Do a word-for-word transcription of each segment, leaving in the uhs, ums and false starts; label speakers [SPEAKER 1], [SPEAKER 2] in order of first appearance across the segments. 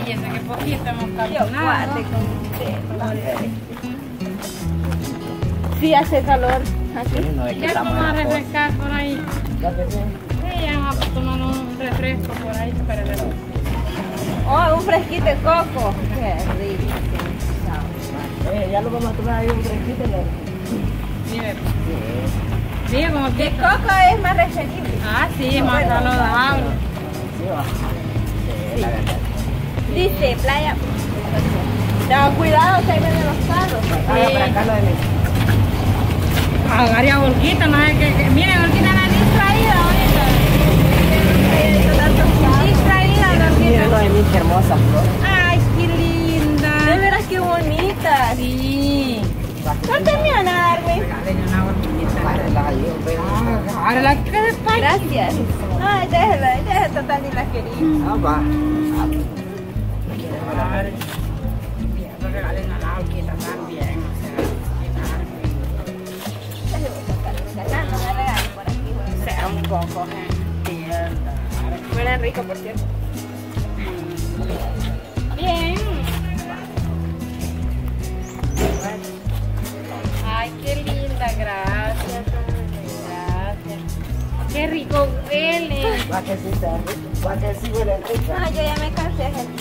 [SPEAKER 1] ese que poquito hemos
[SPEAKER 2] Yo
[SPEAKER 1] caminado.
[SPEAKER 2] guate con usted. Sí, hace calor. Aquí.
[SPEAKER 3] Sí, no es que
[SPEAKER 1] Ya
[SPEAKER 3] estamos
[SPEAKER 1] vamos a
[SPEAKER 3] en la costa.
[SPEAKER 1] refrescar por ahí.
[SPEAKER 3] ¿Ya que sí?
[SPEAKER 1] Sí, ya vamos a tomar un refresco por ahí para ver.
[SPEAKER 2] Oh, un fresquito de coco. Qué rico.
[SPEAKER 3] Eh, ya lo vamos a tomar ahí un fresquito. ¿No?
[SPEAKER 1] Sí, ver. Sí, como
[SPEAKER 2] De
[SPEAKER 1] que.
[SPEAKER 2] coco es más referible.
[SPEAKER 1] Ah, sí, es más saludable.
[SPEAKER 3] Sí, va. Sí, la verdad.
[SPEAKER 2] Dice, playa. No, cuidado, se ven los carros.
[SPEAKER 3] Ah, para acá lo de mí.
[SPEAKER 1] Agarre a Olguita, no es que, que. Miren, Olguita la distraída ahorita. Distraída, la
[SPEAKER 3] Miren lo
[SPEAKER 1] Olguita.
[SPEAKER 3] de mí, qué hermosa flor.
[SPEAKER 1] Ay, qué linda.
[SPEAKER 2] De veras qué bonita.
[SPEAKER 1] Sí.
[SPEAKER 2] No te me van a dar, güey.
[SPEAKER 1] Regalen una Olguita.
[SPEAKER 3] Agárrala ahí, hombre.
[SPEAKER 1] Ahora la que de España.
[SPEAKER 2] Gracias. Ay, déjala, déjala, total ni la quería.
[SPEAKER 3] Ah, va.
[SPEAKER 1] Lo regalen a la Olguita también. O
[SPEAKER 2] No me regalen por aquí, güey.
[SPEAKER 1] sea, sea un poco gentil.
[SPEAKER 2] Huele rico, por cierto.
[SPEAKER 1] Bien. Ay, qué linda, gracias. Gracias. Qué rico huele.
[SPEAKER 3] Va que sí está rico. Va que sí huele rico.
[SPEAKER 2] Ay, yo ya me cansé, gente.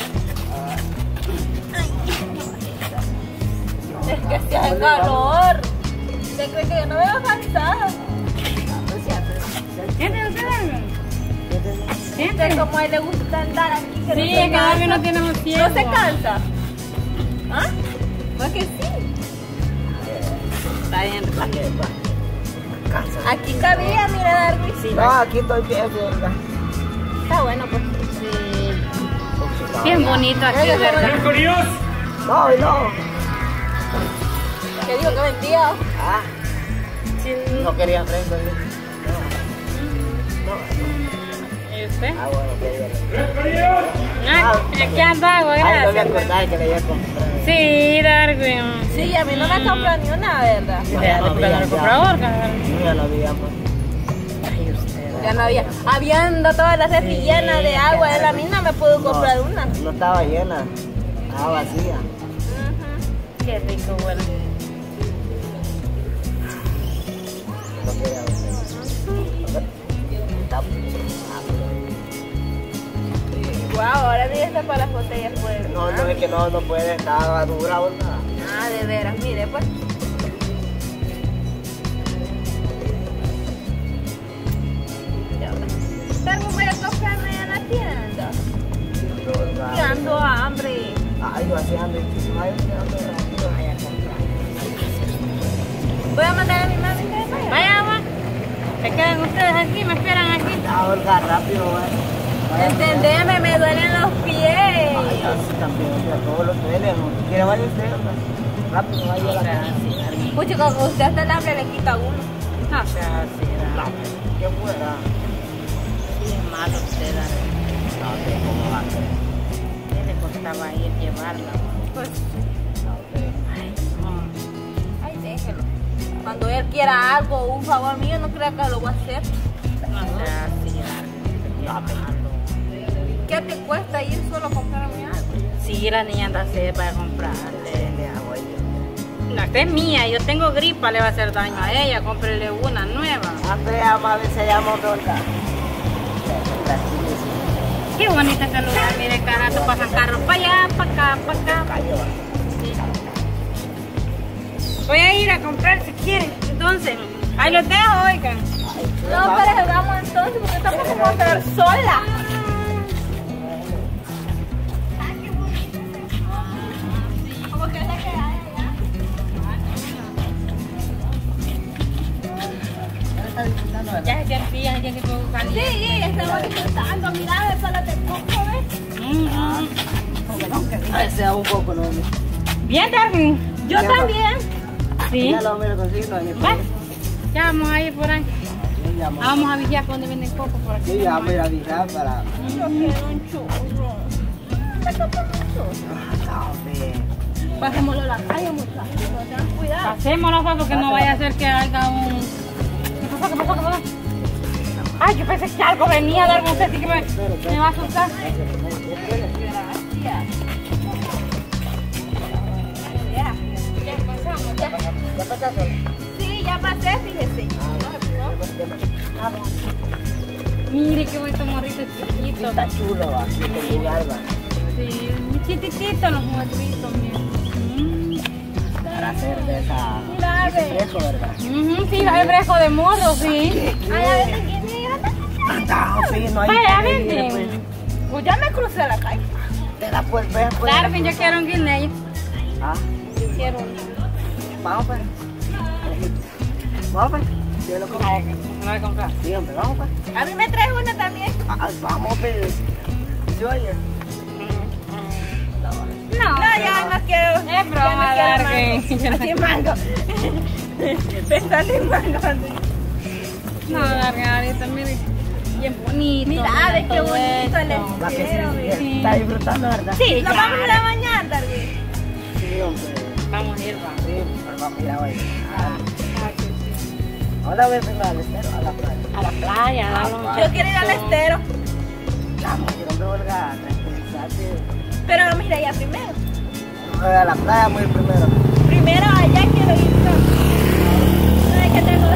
[SPEAKER 2] Es que si hace calor. ¿Usted cree que yo no veo cansada?
[SPEAKER 1] Siéntate ustedes.
[SPEAKER 2] Usted
[SPEAKER 1] Siéntate.
[SPEAKER 2] como a él le gusta andar aquí. Que
[SPEAKER 1] Sí,
[SPEAKER 2] no se
[SPEAKER 1] es que Barbie
[SPEAKER 2] cansa.
[SPEAKER 1] no tiene un tiempo.
[SPEAKER 2] ¿No se cansa? ¿Ah? ¿Pues que sí?
[SPEAKER 1] Está bien.
[SPEAKER 3] Va que va. Cansa.
[SPEAKER 2] Aquí cabía, mira, Darby.
[SPEAKER 3] Sí, no, aquí estoy bien, ¿verdad?
[SPEAKER 2] Está bueno, pues.
[SPEAKER 1] Sí. Bien bonito aquí, ¿verdad?
[SPEAKER 3] No, no.
[SPEAKER 2] ¿Qué dijo que vendía?
[SPEAKER 3] Ah, no quería fresco. No. No.
[SPEAKER 1] ¿Y usted?
[SPEAKER 3] Ah, bueno, quería.
[SPEAKER 1] Ah, aquí andaba,
[SPEAKER 3] Ay, no me
[SPEAKER 1] gracias.
[SPEAKER 3] acordaba que le iba a comprar.
[SPEAKER 1] Sí, Darwin.
[SPEAKER 2] Sí, a mí no me compran ni una, ¿verdad?
[SPEAKER 1] Ya no te lo comprador, cabrón.
[SPEAKER 3] Sí, ya lo habíamos.
[SPEAKER 1] Ay, usted.
[SPEAKER 2] Ya no había. Habiendo todas las refri llenas de agua, él a mí no me pudo comprar
[SPEAKER 3] No,
[SPEAKER 2] una.
[SPEAKER 3] No estaba llena, estaba vacía.
[SPEAKER 2] Ujú.
[SPEAKER 1] Qué rico, bueno.
[SPEAKER 3] No quería
[SPEAKER 2] Guau, ahora mira está para las botellas, pues.
[SPEAKER 3] No, no es que no, no puede, estaba dura o nada.
[SPEAKER 2] Ah, de veras, mire, pues. Tengo voy a comprarme en la tienda. Y ando a hambre.
[SPEAKER 3] Ay, yo hacía hambre. Ay, yo ando rápido. Ay, a comprar.
[SPEAKER 2] Voy a mandar a mi mami que vaya.
[SPEAKER 1] Vaya, va. Se quedan ustedes aquí, me esperan aquí.
[SPEAKER 3] Ya, Olga, rápido, güey.
[SPEAKER 2] Entendeme, me duelen los pies.
[SPEAKER 3] Ay, así también, o sea, todos los duelen. ¿No quiere varios ustedes? Rápido, vaya a la casa.
[SPEAKER 2] Pucho, como usted hasta el hambre le quita uno.
[SPEAKER 1] No sea así, Darwin.
[SPEAKER 3] ¿Qué fuera?
[SPEAKER 1] Sí, es malo usted, Darwin.
[SPEAKER 3] No sé cómo va a ser.
[SPEAKER 1] ¿Qué le costaba ir llevarla?
[SPEAKER 2] Pues,
[SPEAKER 3] No sé.
[SPEAKER 1] Ay, no.
[SPEAKER 2] ay, déjelo. Cuando él quiera algo o un favor mío, no crea que lo voy a hacer.
[SPEAKER 1] No sea así, Darwin.
[SPEAKER 3] No,
[SPEAKER 1] Qué malo.
[SPEAKER 2] ¿Qué te cuesta ir solo a comprarme algo?
[SPEAKER 1] Sí, la niña anda sed para comprarle. Le hago yo. No, esta es mía. Yo tengo gripa, le va a hacer daño a ella. Cómprele una nueva.
[SPEAKER 3] André, amable, se llama Olga.
[SPEAKER 1] Qué bonito este lugar. Mire, cada rato pasan carros para allá, para acá, para acá.
[SPEAKER 3] Cayó.
[SPEAKER 1] Voy a ir a comprar si quieren. Entonces, ahí los dejo, oigan.
[SPEAKER 2] No, pero vamos entonces, porque tampoco puedo estar sola. Como que se queda allá.
[SPEAKER 1] Ya se sentía, ya se fue
[SPEAKER 2] Sí,
[SPEAKER 1] caliente.
[SPEAKER 2] sí, estamos disfrutando. Mira, el palo de coco, ¿ves?
[SPEAKER 1] Mm.
[SPEAKER 3] Ay, sea un poco, ¿no?
[SPEAKER 1] Bien, Darwin.
[SPEAKER 2] Yo
[SPEAKER 3] Ya va.
[SPEAKER 2] también.
[SPEAKER 1] Sí.
[SPEAKER 3] Ya lo miro consigo, no hay ni
[SPEAKER 1] Va. Ya vamos a ir por ahí.
[SPEAKER 3] Yo llamo.
[SPEAKER 1] Ah, vamos a vigiar donde venden coco por aquí.
[SPEAKER 3] Yo llamo a ir a avisar para.
[SPEAKER 2] Yo quiero un churro. ¿Me compras un churro?
[SPEAKER 3] Ah, hombre.
[SPEAKER 2] Pasémoslo a la calle, muchachos. Tengan cuidado.
[SPEAKER 1] Pasémonos, pues, porque no vaya a ser que haya un... ¿Qué pasó? ¿Qué pasó? ¿Qué pasó? Ay, yo pensé que algo venía a darme un sentido que me, me va a asustar.
[SPEAKER 2] Gracias.
[SPEAKER 3] ¿Ya pasaste?
[SPEAKER 2] Sí, ya pasé, fíjese.
[SPEAKER 3] Ah, no.
[SPEAKER 1] Mire qué bonito morrito chiquito.
[SPEAKER 3] Está chulo, va. Aquí en el lugar, va.
[SPEAKER 1] Sí, muy chiquitito los morritos, mira. Mm.
[SPEAKER 3] Para hacer de esa...
[SPEAKER 2] Mira,
[SPEAKER 3] ese
[SPEAKER 2] ve.
[SPEAKER 3] fresco, ¿verdad?
[SPEAKER 1] Ujú, sí, hay fresco de morro, sí.
[SPEAKER 2] Ay, a ver, ¿quién es?
[SPEAKER 3] Anda, sí, no hay...
[SPEAKER 1] Vaya,
[SPEAKER 3] que ir,
[SPEAKER 1] vente.
[SPEAKER 3] pues.
[SPEAKER 2] Pues ya me crucé la calle.
[SPEAKER 3] Te la puedes ver, pues.
[SPEAKER 1] Darwin, yo quiero un guineo.
[SPEAKER 3] Ah,
[SPEAKER 1] Yo quiero un
[SPEAKER 3] vamos, pues. Vamos, pues. Yo lo compro.
[SPEAKER 1] guineo. Me voy a comprar.
[SPEAKER 3] Sí, hombre, vamos, pues.
[SPEAKER 2] A mí me traes una también.
[SPEAKER 3] Ah, vamos, pues. Yo ayer.
[SPEAKER 1] No,
[SPEAKER 2] No, ya no quiero.
[SPEAKER 1] es broma,
[SPEAKER 2] ya no
[SPEAKER 1] Darwin.
[SPEAKER 2] quiero mango. Así mango. Pensando en mango.
[SPEAKER 1] No, Darwin, ahorita mire. Bien bonito.
[SPEAKER 2] Mira, ve qué
[SPEAKER 1] todo
[SPEAKER 2] bonito el
[SPEAKER 1] esto.
[SPEAKER 3] Va que
[SPEAKER 2] estero,
[SPEAKER 3] sí,
[SPEAKER 2] ve.
[SPEAKER 1] Sí.
[SPEAKER 3] está disfrutando, ¿verdad?
[SPEAKER 1] Sí,
[SPEAKER 2] Nos vamos a ir a
[SPEAKER 1] claro.
[SPEAKER 2] bañar, Darwin.
[SPEAKER 3] Sí, hombre.
[SPEAKER 1] Vamos a ir, vamos.
[SPEAKER 3] Sí, pero vamos a ir a bailar.
[SPEAKER 1] Ah, sí, sí.
[SPEAKER 3] Ahora voy a ir al estero, a la playa.
[SPEAKER 1] A la playa, vamos.
[SPEAKER 2] Yo quiero ir al estero.
[SPEAKER 3] Vamos, yo no me voy a tranquilizarte.
[SPEAKER 2] Pero vamos a ir allá primero.
[SPEAKER 3] Voy a la playa muy primero.
[SPEAKER 2] Primero allá quiero ir yo. ¿Sabes qué tengo?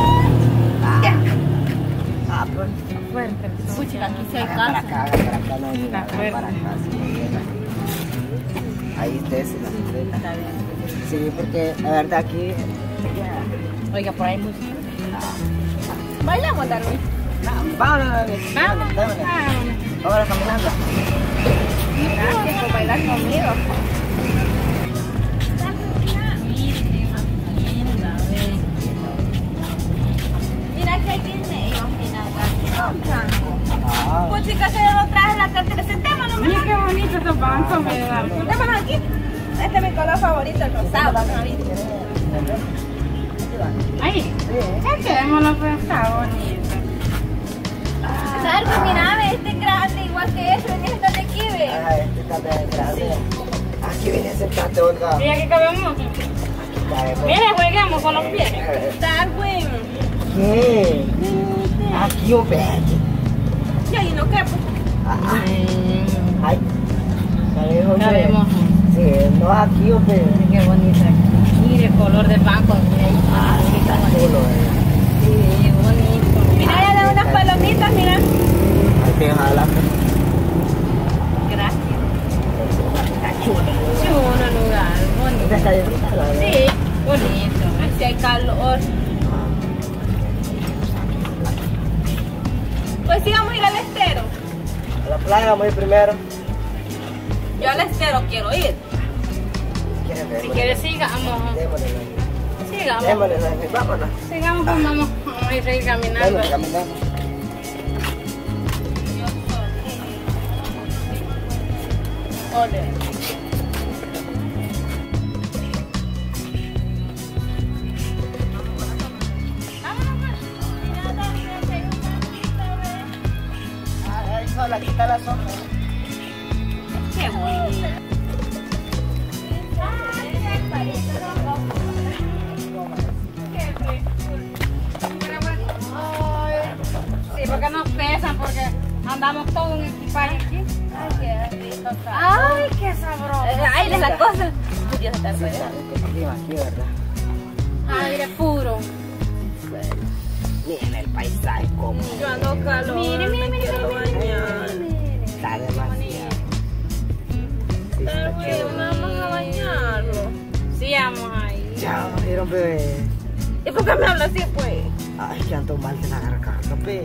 [SPEAKER 3] Ah, pues.
[SPEAKER 1] Fuerte.
[SPEAKER 2] Pucha, aquí sí hay
[SPEAKER 3] Haga para
[SPEAKER 2] casa.
[SPEAKER 3] acá, haga para acá, no llega,
[SPEAKER 1] Está
[SPEAKER 3] haga para acá, sí, llega. Ahí está ese, la completa.
[SPEAKER 1] Está bien.
[SPEAKER 3] Sí, porque la verdad aquí.
[SPEAKER 1] Oiga, por ahí hay música.
[SPEAKER 2] Bailamos, Darwin.
[SPEAKER 3] Vámonos, bebé.
[SPEAKER 1] Vamos.
[SPEAKER 3] Vámonos.
[SPEAKER 1] Vámonos.
[SPEAKER 3] Vámonos caminando.
[SPEAKER 2] Gracias por bailar conmigo. Mira que hay guineos, mira,
[SPEAKER 3] Ah,
[SPEAKER 2] pues chicas, se lo traje la cartera. Sentémonos,
[SPEAKER 1] Mira
[SPEAKER 2] mejor.
[SPEAKER 1] qué bonito estos bancos, me da.
[SPEAKER 2] Sentémonos aquí. Este es mi color favorito, el rosado. Vamos ahorita.
[SPEAKER 1] Ahí. Echémonos, pues está bonito.
[SPEAKER 2] Darwin, mira, ve, este es grande, igual que ese. Vení, este de aquí, ve.
[SPEAKER 3] ah, este está bien grande. Aquí viene ese sentate, Olga.
[SPEAKER 1] Mira que cabemos.
[SPEAKER 3] Aquí caemos.
[SPEAKER 1] Mira, jueguemos con los pies.
[SPEAKER 2] Darwin.
[SPEAKER 3] ¿Qué? Aquí, hombre.
[SPEAKER 2] Y ahí no quepo.
[SPEAKER 3] Ay. ¿Sabes, hombre?
[SPEAKER 1] Cabemos.
[SPEAKER 3] Sí, no aquí, hombre.
[SPEAKER 1] Qué bonito. Mire el color del banco. Mira ahí.
[SPEAKER 3] Ah, sí, está chulo, eh.
[SPEAKER 1] Sí, bonito.
[SPEAKER 2] Mira, ya da unas palomitas, mira.
[SPEAKER 3] Ahí te jala.
[SPEAKER 1] Gracias.
[SPEAKER 3] Está chulo.
[SPEAKER 1] Chulo lugar, bonito.
[SPEAKER 3] Está disfrutando, ¿verdad?
[SPEAKER 1] Sí, bonito.
[SPEAKER 2] Si hay calor. Pues sí, vamos a ir al estero.
[SPEAKER 3] A la playa vamos a ir primero.
[SPEAKER 2] Yo al estero quiero ir.
[SPEAKER 3] ¿Quieres ver?
[SPEAKER 1] Si quieres, sigamos.
[SPEAKER 3] Démosle,
[SPEAKER 1] Sigamos.
[SPEAKER 3] démosle, démosle, vámonos.
[SPEAKER 1] Sigamos, pues vamos. Vamos a ir seguir caminando.
[SPEAKER 3] Démosle, caminamos.
[SPEAKER 2] Ole.
[SPEAKER 3] Ahí sola, quita la sombra.
[SPEAKER 1] Qué bonito. Sí, porque nos pesan, porque andamos todo en equipaje aquí. Ay, qué sabroso.
[SPEAKER 2] Ay, de la cosa. Dios está
[SPEAKER 3] Sí,
[SPEAKER 2] bueno.
[SPEAKER 3] aquí, aquí, ¿verdad?
[SPEAKER 1] Aire puro.
[SPEAKER 3] Miren el paisaje como
[SPEAKER 2] Yo ando calor.
[SPEAKER 1] Mire, mire,
[SPEAKER 2] me
[SPEAKER 1] mire,
[SPEAKER 2] quiero
[SPEAKER 1] mire, mire,
[SPEAKER 2] bañar.
[SPEAKER 1] mire.
[SPEAKER 3] está demasiado. Sí, está
[SPEAKER 2] Darwin,
[SPEAKER 3] chulo.
[SPEAKER 2] vamos a bañarlo.
[SPEAKER 1] Sí, vamos ahí.
[SPEAKER 3] Ya vamos a ir, hombre.
[SPEAKER 2] ¿Y por qué me hablas así, pues?
[SPEAKER 3] Ay, que ando mal de la garganta, pe.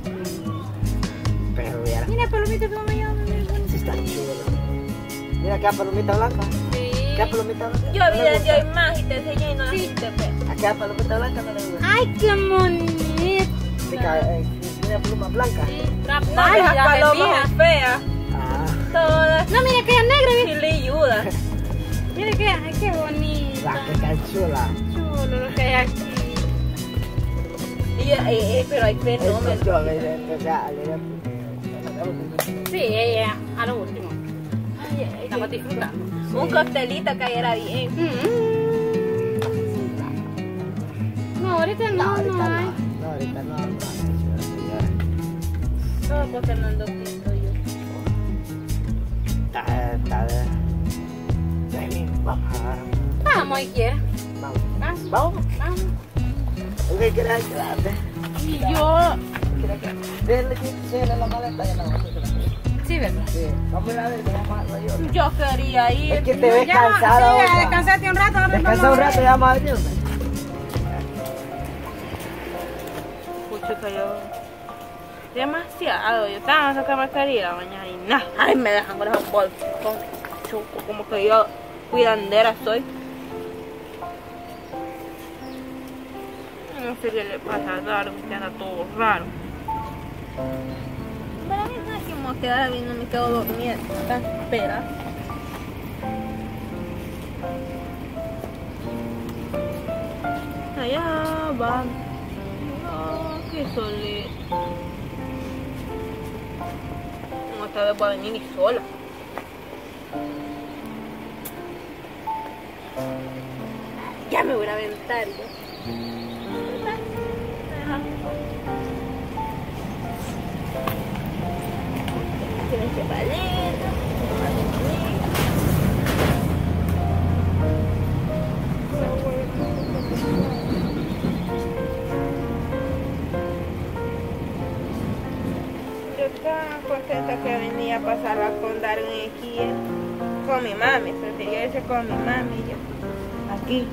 [SPEAKER 3] Pero ya,
[SPEAKER 1] Mira, palomita, cómo me llama.
[SPEAKER 3] sí está chulo. Mira acá, palomita blanca.
[SPEAKER 1] Sí.
[SPEAKER 3] Acá, palomita blanca.
[SPEAKER 2] Yo
[SPEAKER 3] ¿No
[SPEAKER 2] vi
[SPEAKER 3] le
[SPEAKER 2] desde
[SPEAKER 3] gusta?
[SPEAKER 2] hoy más y te enseñé y no la viste, pues.
[SPEAKER 3] Acá, palomita blanca, no le gusta.
[SPEAKER 1] Ay, qué bonito.
[SPEAKER 3] Sí, ca- eh, tiene pluma blanca.
[SPEAKER 2] No,
[SPEAKER 1] Ay,
[SPEAKER 2] esas
[SPEAKER 1] ya
[SPEAKER 2] palomas
[SPEAKER 1] vendía.
[SPEAKER 2] feas.
[SPEAKER 3] Ah,
[SPEAKER 2] Todas
[SPEAKER 1] No, mira que es negra, mira.
[SPEAKER 2] chililludas.
[SPEAKER 1] Mira que, ay, qué bonito.
[SPEAKER 3] la que está chula.
[SPEAKER 1] Chulo lo que hay aquí.
[SPEAKER 2] Y, eh, eh, pero hay
[SPEAKER 3] Esto
[SPEAKER 2] fenómenos.
[SPEAKER 3] yo, mire, esto ya, le-
[SPEAKER 1] Sí, ella, a lo último.
[SPEAKER 2] Ay, ay,
[SPEAKER 1] Estamos disfrutando.
[SPEAKER 2] un coctelito cayera bien.
[SPEAKER 1] Mm. No, ahorita
[SPEAKER 3] No,
[SPEAKER 1] no,
[SPEAKER 3] ahorita
[SPEAKER 1] no hay.
[SPEAKER 3] no. No, ahorita no. no, señora.
[SPEAKER 2] No, porque no ando pinto yo.
[SPEAKER 3] Está, está de... Ven, vamos a...
[SPEAKER 1] Vamos, y quiere.
[SPEAKER 3] Vamos.
[SPEAKER 2] Vamos.
[SPEAKER 3] Vamos.
[SPEAKER 2] Vamos.
[SPEAKER 3] ¿Qué quieres quedarte?
[SPEAKER 2] Y yo...
[SPEAKER 3] ¿Quieres quedarte? Déjale que déjale la maleta y la vamos a hacer.
[SPEAKER 1] Sí, ¿verdad?
[SPEAKER 3] Sí. Vamos a ir a ver, vamos a ir.
[SPEAKER 2] Yo quería ir.
[SPEAKER 3] Es que te ves
[SPEAKER 1] Ya,
[SPEAKER 3] cansada.
[SPEAKER 1] sí,
[SPEAKER 3] Olga.
[SPEAKER 1] descansaste un rato. ahora
[SPEAKER 3] Descansa
[SPEAKER 1] vamos
[SPEAKER 3] un
[SPEAKER 1] a
[SPEAKER 3] rato y
[SPEAKER 1] ver.
[SPEAKER 3] vamos a venir.
[SPEAKER 2] Pucha, yo... Demasiado. Yo estaba en esa mascarilla mañana y nada. Ay, me dejan con esos bolsos. Chuco, como que yo cuidandera soy. No sé qué le pasa a Darwin, que anda todo raro. Pero a mí no es que me voy a quedar, a mí no me quedo dormida. Está espera. Allá van. No, qué solito. No, esta vez va a venir y sola. Ya me voy a aventar yo. Tienes que paleta. Yo estaba contenta que venía a pasarla con Darwin aquí, eh, con mi mami, prefería irse con mi mami y yo aquí.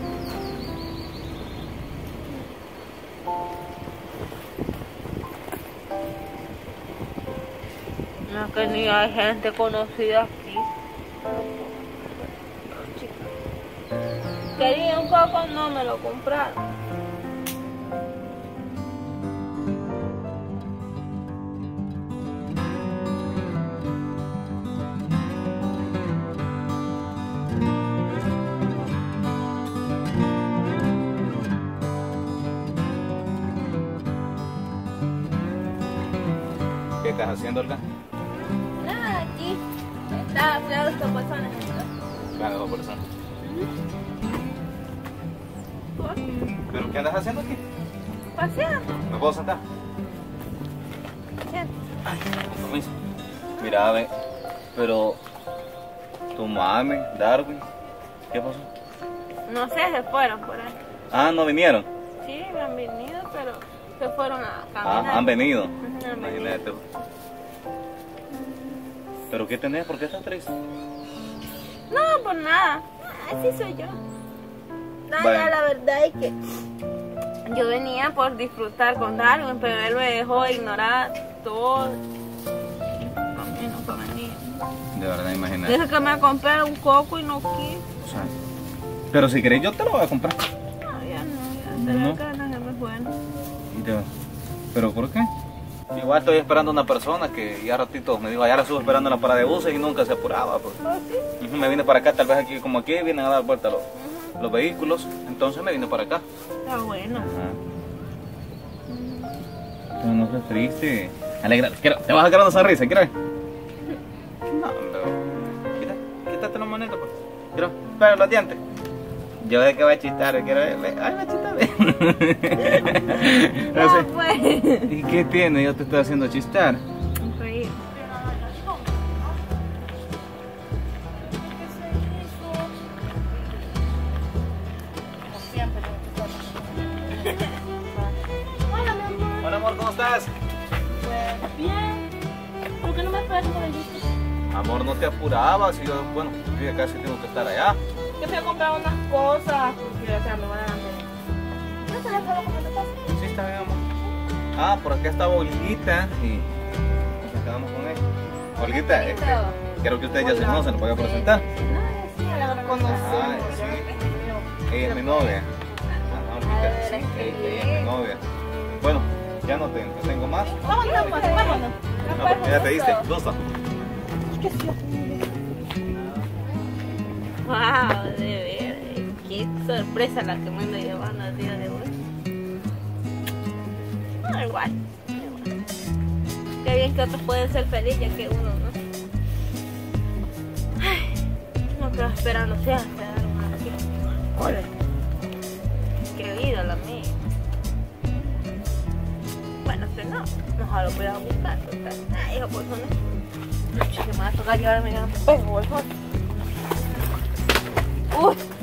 [SPEAKER 2] No, que ni hay gente conocida aquí. Quería un poco, no me lo compraron.
[SPEAKER 4] ¿Qué estás haciendo, Olga?
[SPEAKER 2] Nada, aquí. Estaba cuidando a estas personas.
[SPEAKER 4] Claro, dos personas.
[SPEAKER 2] ¿Por?
[SPEAKER 4] ¿Pero qué andas haciendo aquí?
[SPEAKER 2] Paseando.
[SPEAKER 4] ¿Me puedo sentar?
[SPEAKER 2] Siento.
[SPEAKER 4] Ay, con permiso. Mira, ve, pero tu mami, Darwin, ¿qué pasó?
[SPEAKER 2] No sé, se fueron por ahí.
[SPEAKER 4] Ah, ¿no vinieron?
[SPEAKER 2] Sí, me han venido, pero se fueron a
[SPEAKER 4] Ah,
[SPEAKER 2] caminar.
[SPEAKER 4] han venido.
[SPEAKER 2] Ujú, han venido.
[SPEAKER 4] Imagínate. ¿Pero qué tenés? ¿Por qué estás triste?
[SPEAKER 2] No, por nada. Así soy yo. Nada,
[SPEAKER 4] Bueno.
[SPEAKER 2] la verdad es que yo venía por disfrutar con Darwin, pero él me dejó ignorar todo. A mí no fue venir.
[SPEAKER 4] De verdad, imagínate.
[SPEAKER 2] Dice que me compré un coco y no quiso.
[SPEAKER 4] O sea, pero si querés yo te lo voy a comprar.
[SPEAKER 2] No, ya no, ya de
[SPEAKER 4] No.
[SPEAKER 2] las ganas ya me fueron.
[SPEAKER 4] Ya. ¿Pero por qué? Igual estoy esperando a una persona que ya ratito me dijo, ya la estuve esperando en la parada de buses y nunca se apuraba. Pues.
[SPEAKER 2] ¿Oh, sí?
[SPEAKER 4] Ujú, me vine para acá, tal vez aquí como aquí vienen a dar vuelta los, los vehículos, entonces me vine para acca.
[SPEAKER 2] Está bueno.
[SPEAKER 4] Pero no seas triste. Alegra, quiero- te vas a sacar una sonrisa, ¿quieres? No, pero... Quita, quítate la moneda, pues. Quiero, espera los dientes. Yo de que voy a chistar, quiero ver. Ay, va a chistar. No
[SPEAKER 2] Ya
[SPEAKER 4] sé.
[SPEAKER 2] pues.
[SPEAKER 4] ¿Y qué tiene? Yo te estoy haciendo chistar.
[SPEAKER 2] Reír. Hola, mi amor.
[SPEAKER 4] Hola, amor, ¿cómo estás?
[SPEAKER 2] Pues bien. ¿Por qué no me esperas por el disco?
[SPEAKER 4] Amor, no te apurabas. Y yo, bueno, yo ya casi tengo que estar allá.
[SPEAKER 2] Que fui a comprar unas cosas porque, o sea, me van a dar. ¿No se las puedo comprar en tu casa?
[SPEAKER 4] Sí, está bien, amor. Ah, por acá estaba Olguita y nos quedamos con ella. Olguita, este, creo que ustedes ya se conocen, ¿lo voy a presentar?
[SPEAKER 2] No, sí, ya la conocemos.
[SPEAKER 4] Ah, sí. Ella es mi novia. Ah, Olguita, sí, ella, ella es mi novia. Bueno, ya no te tengo más.
[SPEAKER 2] Vámonos, pues, vámonos.
[SPEAKER 4] No, porque ya te diste, gusto.
[SPEAKER 2] Wow, de ver, qué sorpresa la que me ando llevando el día de hoy. No, igual, igual. Qué bien que otros pueden ser felices ya que uno, ¿no? Ay, no quedo esperando, sea, se dan una aquí. Hola. Qué vida la mía. Bueno, este no, mejor lo voy a buscar, total. Ay, hijo, por favor. Que me va a tocar llevarme a un pego, por favor. Uy.